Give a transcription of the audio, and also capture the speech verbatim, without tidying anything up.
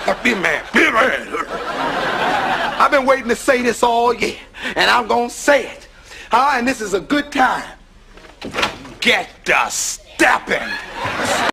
Be a man. Be a man. I've been waiting to say this all year, and I'm gonna say it. Huh? And this is a good time. Get the stepping.